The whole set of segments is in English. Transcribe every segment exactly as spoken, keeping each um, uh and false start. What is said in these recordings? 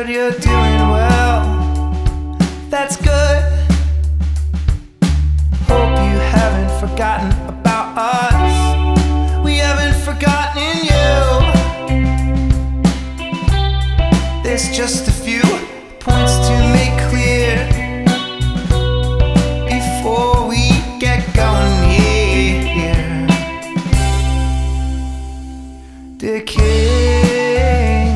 heard you're doing well. That's good. Hope you haven't forgotten about us. We haven't forgotten you. There's just a few points to make clear before we get going here. Dear King,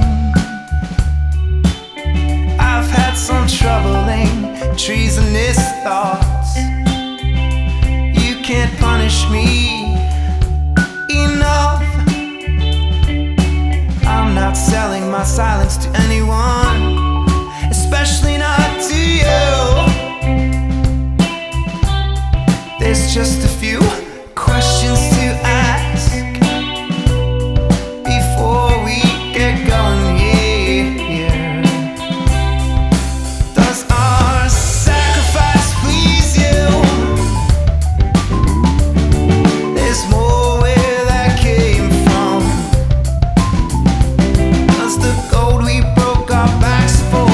I've had some troubling, treasonous thoughts. You can't punish me enough. I'm not selling my silence to anyone, especially not to you. There's just a few questions to ask before we get going here. Does our sacrifice please you? There's more where that came from. Does the gold we broke our backs for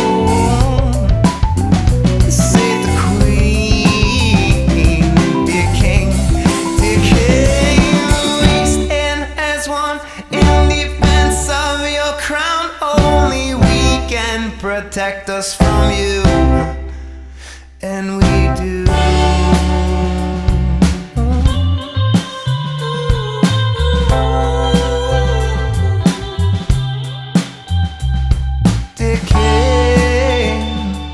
save the queen? Dear King, dear King, we stand as one in defense of your crown. Only we can protect us from you, and we do. Dear King,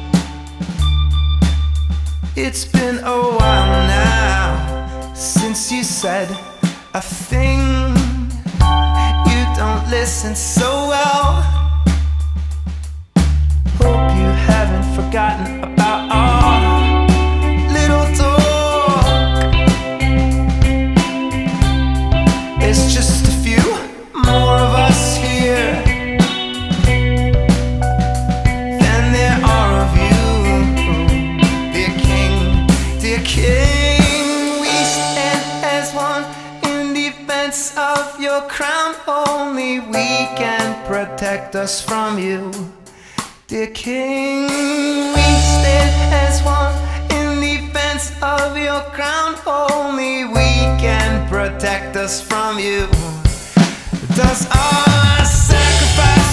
it's been a while now since you said a thing. You don't listen so well. Hope you haven't forgotten about our little talk. There's just a few more of us here than there are of you. Dear King, dear King, we stand as one in defense of your crown. Only we can protect us from you. Dear King, we stand as one in defense of your crown. Only we can protect us from you. Does our sacrifice